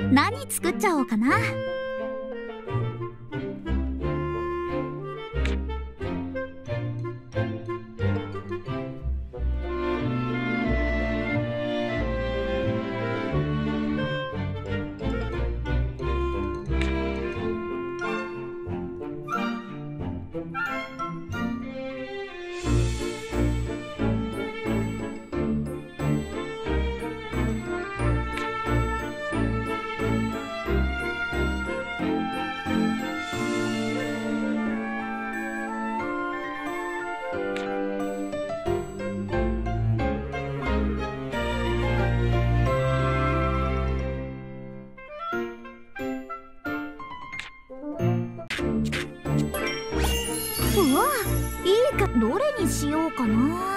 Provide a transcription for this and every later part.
何作っちゃおうかな。うわ、いいか、どれにしようかな。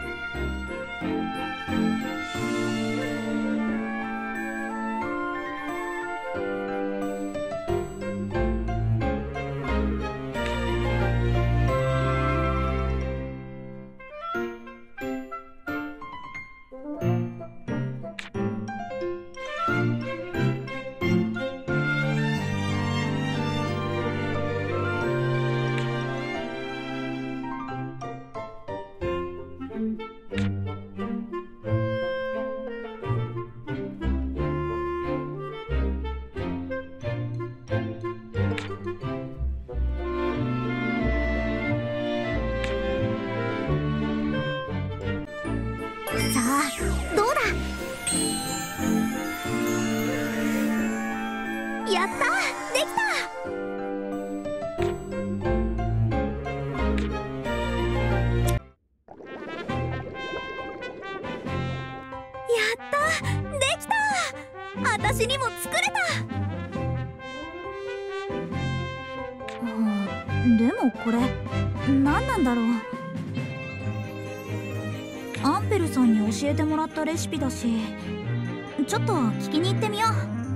さあ、どうだ。やった、できた。やった、できた。私にも作れた。でもこれ何なんだろう。アンペルさんに教えてもらったレシピだし、ちょっと聞きに行ってみよう。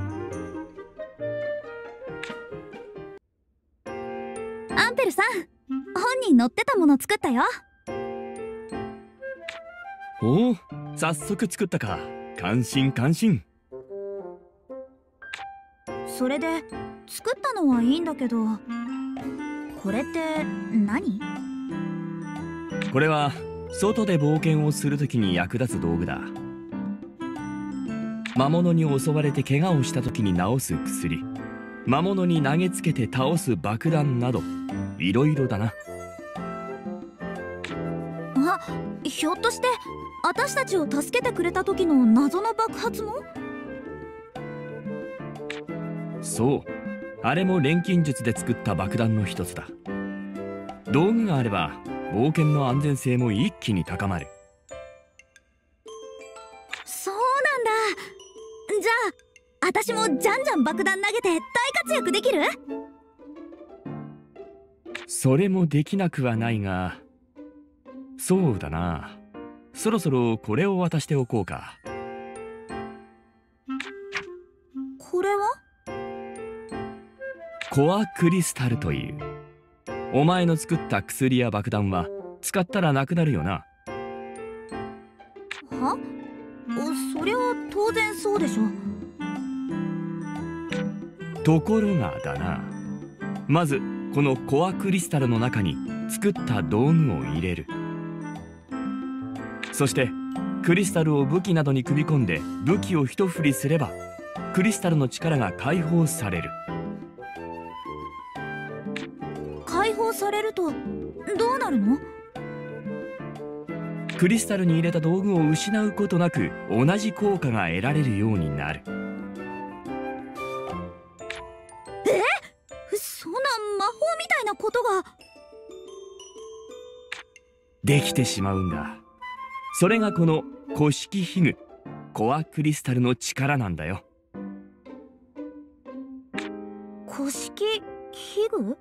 アンペルさん、本に載ってたもの作ったよ。 おお、早速作ったか。感心感心。 それで作ったのはいいんだけど、これって何？ これは外で冒険をするときに役立つ道具だ。魔物に襲われて怪我をしたときに治す薬、魔物に投げつけて倒す爆弾など、いろいろだな。 あ、ひょっとして私たちを助けてくれた時の謎の爆発も？ そう、あれも錬金術で作った爆弾の一つだ。道具があれば冒険の安全性も一気に高まる。 そうなんだ。じゃあ私もじゃんじゃん爆弾投げて大活躍できる？ それもできなくはないが、そうだな。そろそろこれを渡しておこうか。 これは？ コアクリスタルという。お前の作った薬や爆弾は使ったらなくなるよな。 は？そりゃ当然そうでしょ。 ところがだな。まずこのコアクリスタルの中に作った道具を入れる。そしてクリスタルを武器などに組み込んで武器を一振りすればクリスタルの力が解放される。 解放されるとどうなるの？ クリスタルに入れた道具を失うことなく同じ効果が得られるようになる。 そんな魔法みたいなことができてしまうんだ。それがこの古式器具コアクリスタルの力なんだよ。 古式器具？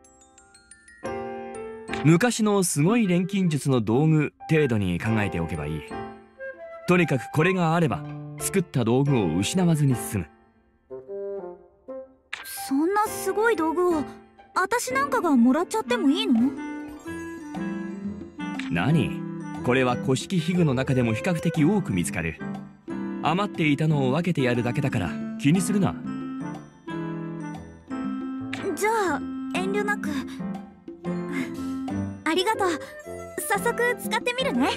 昔のすごい錬金術の道具程度に考えておけばいい。とにかくこれがあれば作った道具を失わずに済む。 そんなすごい道具を私なんかがもらっちゃってもいいの？ 何？これは古式器具の中でも比較的多く見つかる。余っていたのを分けてやるだけだから気にするな。 じゃあ遠慮なく。ありがとう。早速使ってみるね。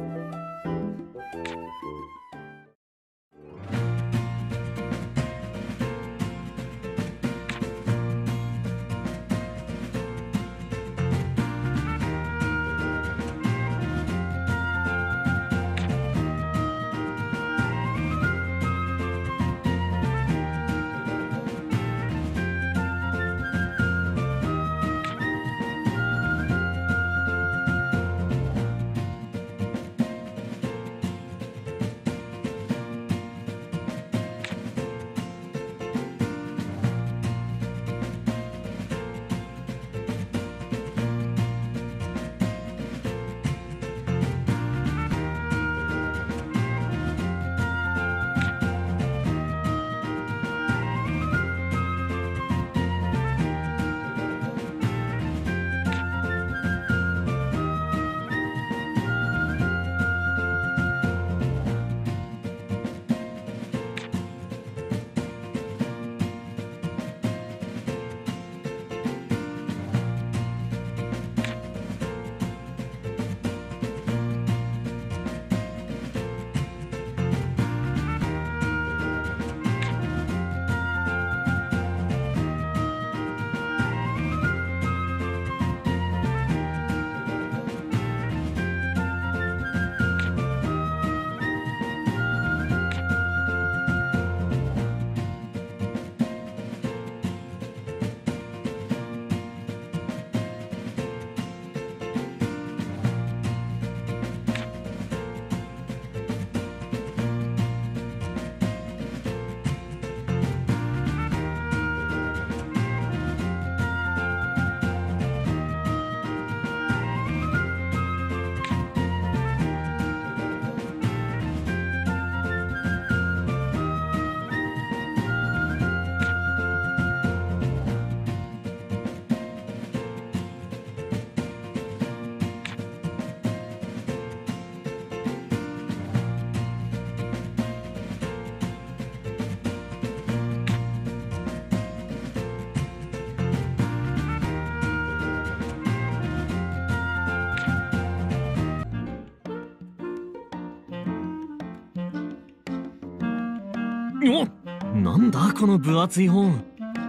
お、なんだこの分厚い本。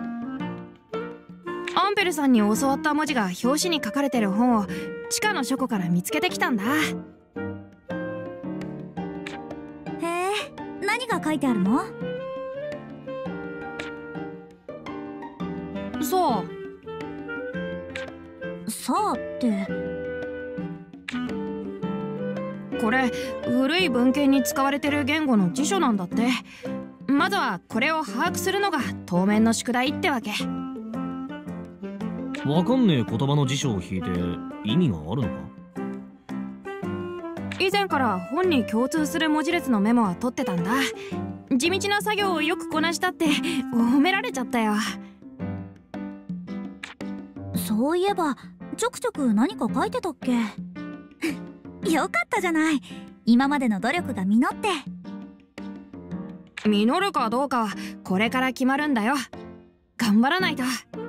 アンペルさんに教わった文字が表紙に書かれてる本を地下の書庫から見つけてきたんだ。 へえ、何が書いてあるの？ そうさあって。 これ古い文献に使われてる言語の辞書なんだって。まずはこれを把握するのが当面の宿題ってわけ。 わかんねえ言葉の辞書を引いて意味があるのか？ 以前から本に共通する文字列のメモは取ってたんだ。地道な作業をよくこなしたって褒められちゃったよ。 そういえばちょくちょく何か書いてたっけ？よかったじゃない。今までの努力が実って。 実るかどうかはこれから決まるんだよ。頑張らないと。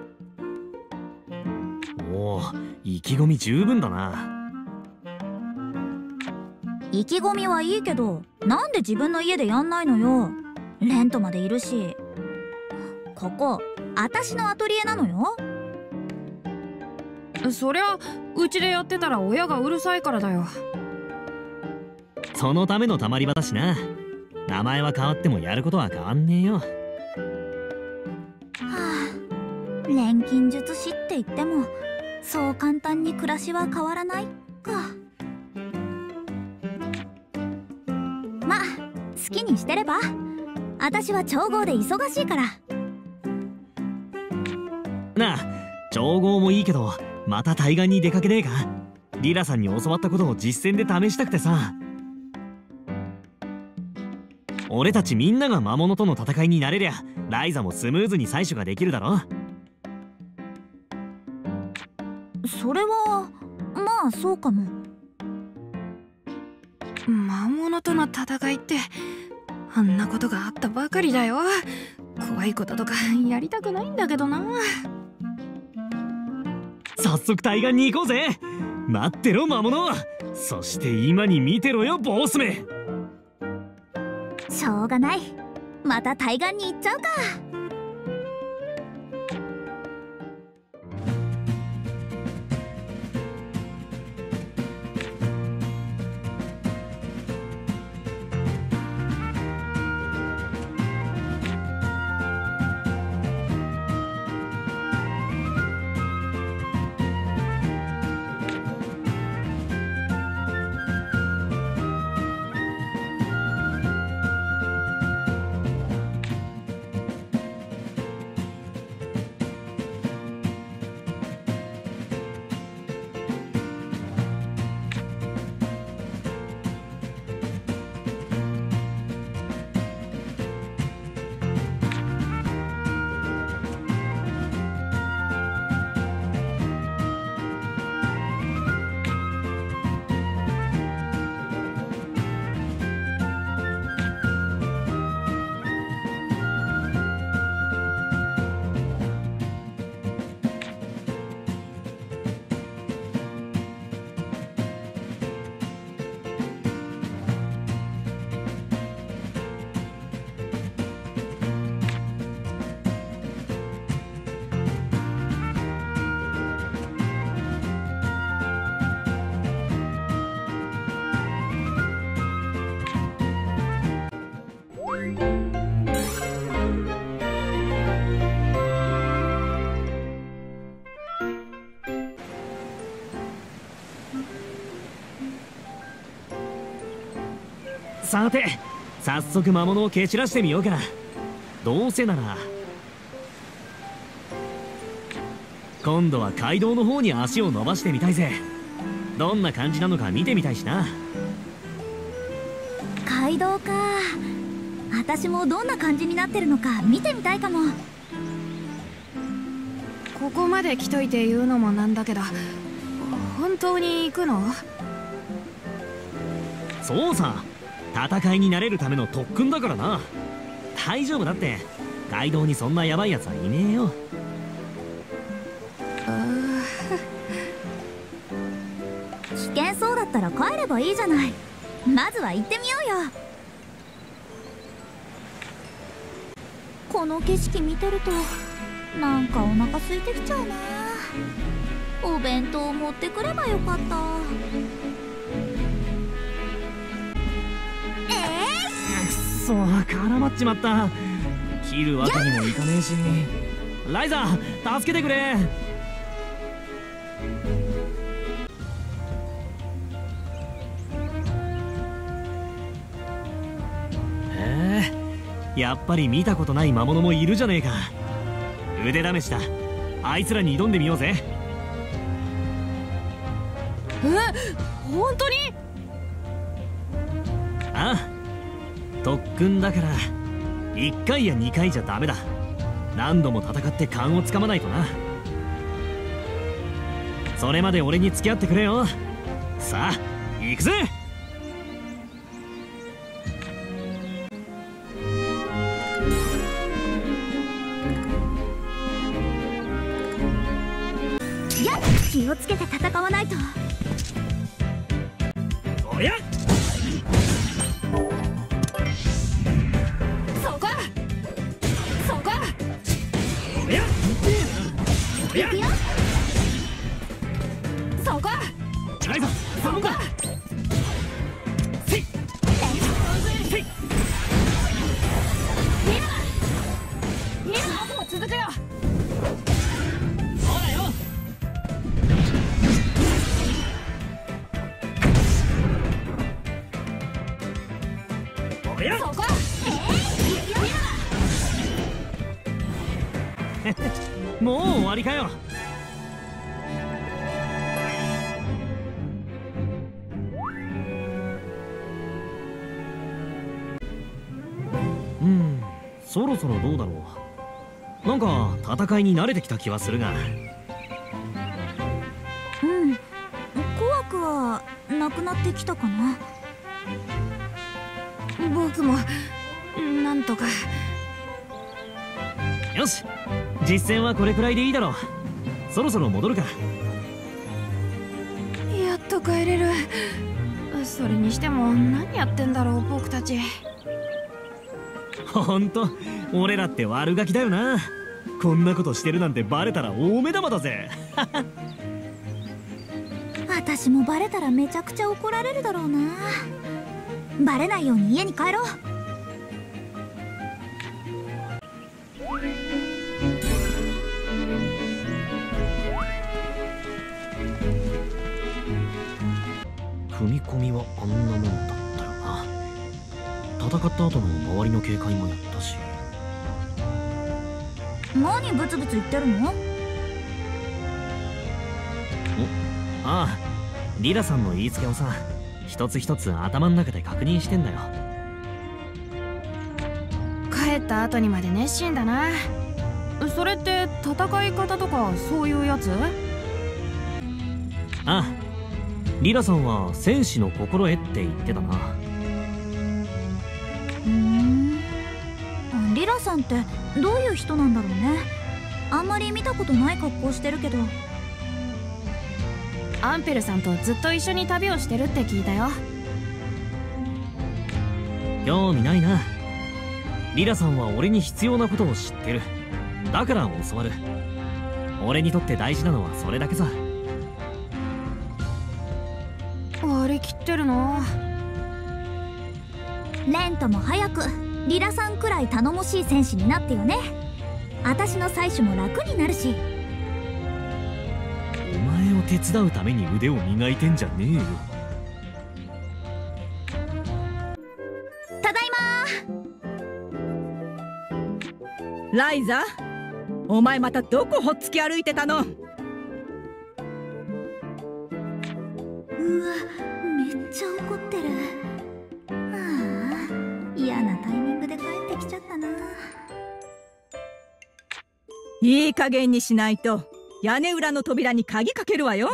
おお、意気込み十分だな。 意気込みはいいけど、なんで自分の家でやんないのよ。レントまでいるし。ここ私のアトリエなのよ。 そりゃうちでやってたら親がうるさいからだよ。 そのためのたまり場だしな。名前は変わってもやることは変わんねえよ。はあ、錬金術師って言ってもそう簡単に暮らしは変わらないか。まあ好きにしてれば。私は調合で忙しいから。 なあ、調合もいいけどまた対岸に出かけねえか？リラさんに教わったことを実践で試したくてさ。俺たちみんなが魔物との戦いになれりゃライザもスムーズに採取ができるだろ。 それはまあそうかも。 魔物との戦いってあんなことがあったばかりだよ。怖いこととかやりたくないんだけどな。 早速対岸に行こうぜ。待ってろ魔物。そして今に見てろよボスめ。 しょうがない、また対岸に行っちゃうか。 さて早速魔物を蹴散らしてみようか。どうせなら今度は街道の方に足を伸ばしてみたいぜ。どんな感じなのか見てみたいしな。 街道か。私もどんな感じになってるのか見てみたいかも。 ここまで来といて言うのもなんだけど、本当に行くの？ そうさ、戦いになれるための特訓だからな。大丈夫だって。街道にそんなヤバいやつはいねえよ。 危険そうだったら帰ればいいじゃない。まずは行ってみようよ。この景色見てるとなんかお腹空いてきちゃうな。お弁当持ってくればよかった。 くそ、絡まっちまった。切るわけにもいかねえし。ライザー助けてくれ。へえ、やっぱり見たことない魔物もいるじゃねえか。腕試しだ。あいつらに挑んでみようぜ。 本当に？ ああ、特訓だから1回や2回じゃダメだ。何度も戦って勘をつかまないとな。それまで俺に付き合ってくれよ。さあ行くぜ。 やっ、気をつけて戦わないと。 おやっ、もう終わりかよ。そろそろどうだろう。なんか戦いに慣れてきた気はするが。 怖くはなくなってきたかな。 僕もなんとか。 よし、実戦はこれくらいでいいだろう。そろそろ戻るか。 と帰れる。それにしても何やってんだろう僕たち。 ほんと俺らって悪ガキだよな。こんなことしてるなんてバレたら大目玉だぜ。 私もバレたらめちゃくちゃ怒られるだろうな。バレないように家に帰ろう。 踏み込みはあんなもんだったよな。戦った後の周りの警戒もやったし。 何ブツブツ言ってるの？ ああ、リラさんの言いつけをさ、一つ一つ頭の中で確認してんだよ。 帰った後にまで熱心だな。それって戦い方とかそういうやつ？ ああ、リラさんは戦士の心得って言ってたな。 リラさんってどういう人なんだろうね。あんまり見たことない格好してるけど。 アンペルさんとずっと一緒に旅をしてるって聞いたよ。 興味ないな。リラさんは俺に必要なことを知ってる。だから教わる。俺にとって大事なのはそれだけさ。 割り切ってるな。 レントも早くリラさんくらい頼もしい戦士になってよね。私の採取も楽になるし。 お前を手伝うために腕を磨いてんじゃねえよ。 ただいまライザ、お前またどこほっつき歩いてたの？ うわ、めっちゃ怒ってる。はあ、嫌なタイミングで帰ってきちゃったな。 いい加減にしないと屋根裏の扉に鍵かけるわよ。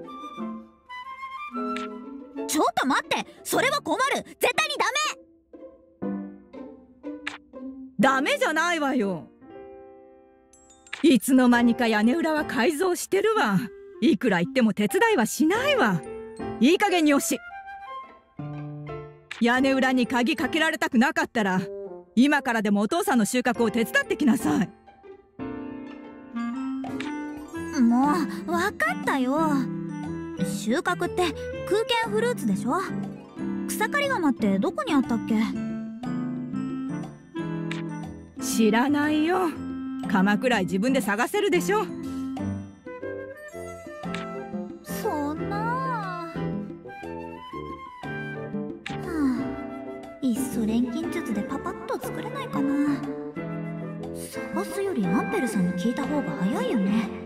ちょっと待って、それは困る。絶対にダメ。 ダメじゃないわよ。いつの間にか屋根裏は改造してるわ。いくら言っても手伝いはしないわ。いい加減によし。屋根裏に鍵かけられたくなかったら今からでもお父さんの収穫を手伝ってきなさい。 もう分かったよ。収穫って空間フルーツでしょ。草刈り釜ってどこにあったっけ？ 知らないよ。鎌くらい自分で探せるでしょ。 そんな。はあ、いっそ錬金術でパパッと作れないかな。探すよりアンペルさんに聞いた方が早いよね。